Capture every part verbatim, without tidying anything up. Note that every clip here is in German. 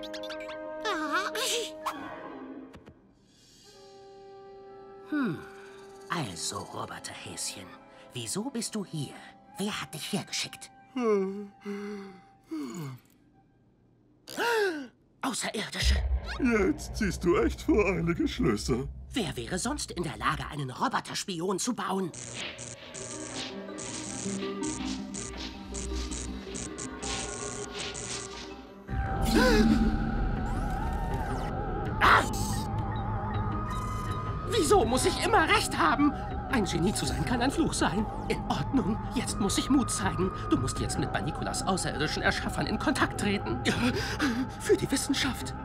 Hm, also, Roboterhäschen, wieso bist du hier? Wer hat dich hergeschickt? Außerirdische. Jetzt ziehst du echt voreilige Schlüsse. Wer wäre sonst in der Lage, einen Roboterspion zu bauen? Ah! Wieso muss ich immer recht haben? Ein Genie zu sein kann ein Fluch sein. In Ordnung, jetzt muss ich Mut zeigen. Du musst jetzt mit Banikulas außerirdischen Erschaffern in Kontakt treten. Für die Wissenschaft.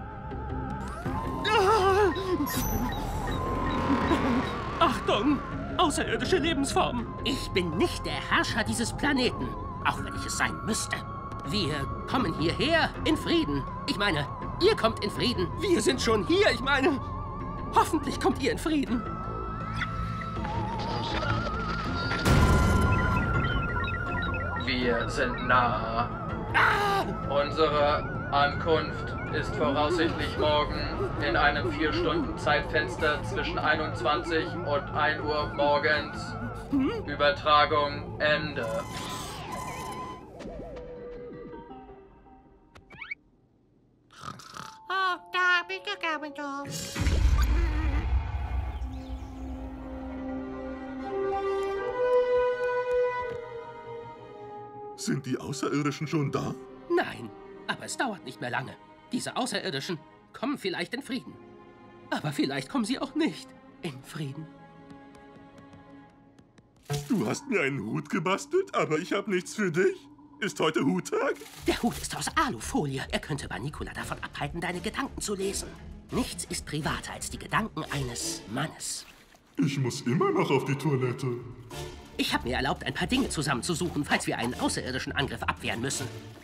Achtung! Außerirdische Lebensform! Ich bin nicht der Herrscher dieses Planeten, auch wenn ich es sein müsste. Wir kommen hierher in Frieden. Ich meine, ihr kommt in Frieden. Wir sind schon hier, ich meine... Hoffentlich kommt ihr in Frieden. Wir sind nah. Ah! Unsere Ankunft ist voraussichtlich morgen in einem vier Stunden Zeitfenster zwischen einundzwanzig und ein Uhr morgens. Hm? Übertragung Ende. Sind die Außerirdischen schon da? Nein, aber es dauert nicht mehr lange. Diese Außerirdischen kommen vielleicht in Frieden. Aber vielleicht kommen sie auch nicht in Frieden. Du hast mir einen Hut gebastelt, aber ich habe nichts für dich. Ist heute Huttag? Der Hut ist aus Alufolie. Er könnte Banicula davon abhalten, deine Gedanken zu lesen. Nichts ist privater als die Gedanken eines Mannes. Ich muss immer noch auf die Toilette. Ich habe mir erlaubt, ein paar Dinge zusammenzusuchen, falls wir einen außerirdischen Angriff abwehren müssen.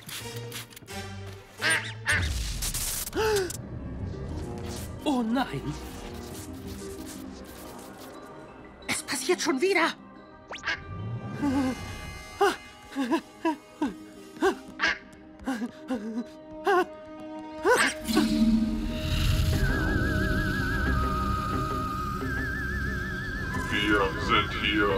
Oh nein! Es passiert schon wieder! Wir sind hier.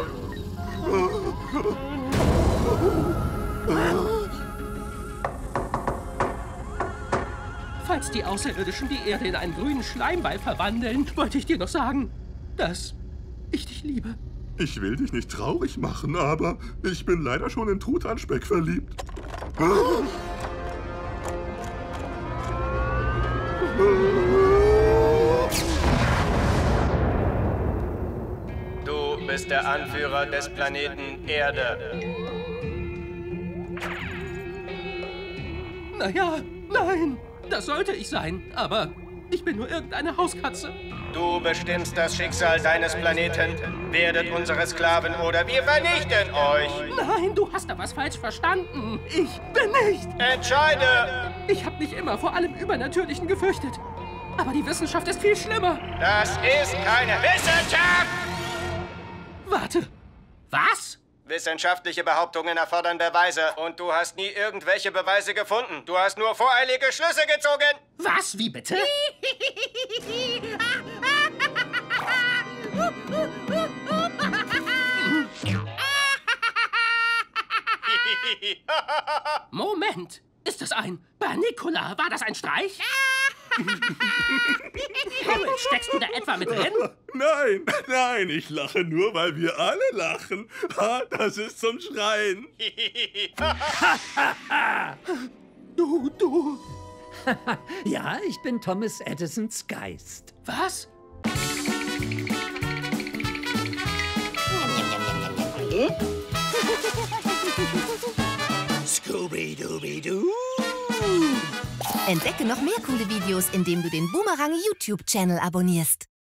Falls die Außerirdischen die Erde in einen grünen Schleimball verwandeln, wollte ich dir noch sagen, dass ich dich liebe. Ich will dich nicht traurig machen, aber ich bin leider schon in Truthahnspeck verliebt. Du bist der Anführer des Planeten Erde. Naja, nein, das sollte ich sein, aber ich bin nur irgendeine Hauskatze. Du bestimmst das Schicksal deines Planeten, werdet unsere Sklaven oder wir vernichten euch. Nein, du hast da was falsch verstanden. Ich bin nicht. Entscheide! Ich habe mich immer vor allem Übernatürlichen gefürchtet. Aber die Wissenschaft ist viel schlimmer. Das ist keine Wissenschaft! Warte, was? Wissenschaftliche Behauptungen erfordern Beweise und du hast nie irgendwelche Beweise gefunden. Du hast nur voreilige Schlüsse gezogen. Was? Wie bitte? Moment, ist das ein Banicula? War das ein Streich? Harold, steckst du da etwa mit drin? Nein, nein, ich lache nur, weil wir alle lachen. Ha, das ist zum Schreien. Du, du. Ja, ich bin Thomas Edisons Geist. Was? Scooby-Dooby-Doo. Entdecke noch mehr coole Videos, indem du den Boomerang YouTube-Channel abonnierst.